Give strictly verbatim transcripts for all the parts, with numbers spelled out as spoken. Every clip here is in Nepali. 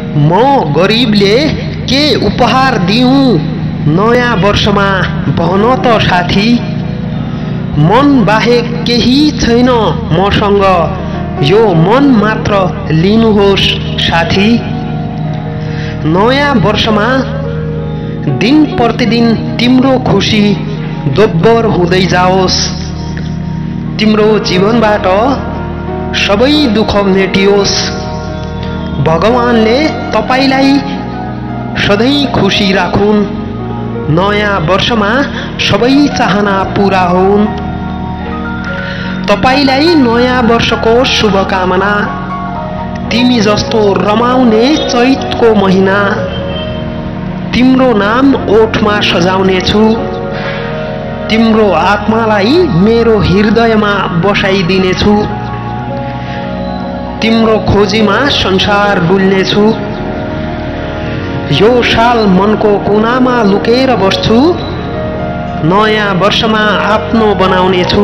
म गरीबले के उपहार दिउँ नयाँ वर्षमा भन त साथी। मन बाहेक केही छैन मसँग, यो मन मात्र लिनुहोस् साथी। नयाँ वर्षमा दिन प्रतिदिन तिम्रो खुसी दोब्बर हुँदै जाओस्। तिम्रो जीवनबाट सबै दुःख मेटियोस्। भगवानले तपाईलाई सधैँ खुसी राखुन्। नयाँ वर्षमा सबै चाहना पूरा हुन्। तपाईलाई नयाँ वर्षको शुभकामना। तिमी जस्तो रमाउने चैतको महिना, तिम्रो नाम ओठमा सजाउने छु। तिम्रो आत्मालाई मेरो हृदयमा बसाइदिनेछु। तिम्रो खोजीमा संसार डुल्नेछु। यो साल मनको कुनामा लुकेर बस्छु। नयाँ वर्षमा आफ्नो बनाउनेछु।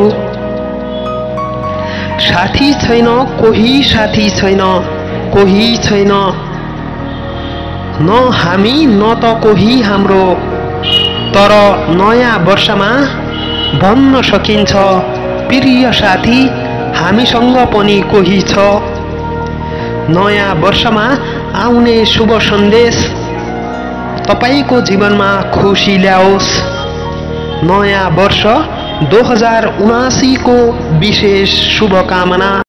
साथी छैन कोही, साथी छैन कोही छैन, न हामी न त कोही हाम्रो। तर नयाँ वर्षमा भन्न सकिन्छ प्रिय साथी हामीसँग पनि कोही छ। नयाँ वर्षमा आउने शुभ सन्देश तपाईको जीवनमा खुसी ल्याओस्। नयाँ वर्ष दो हजार उनासी को विशेष शुभकामना।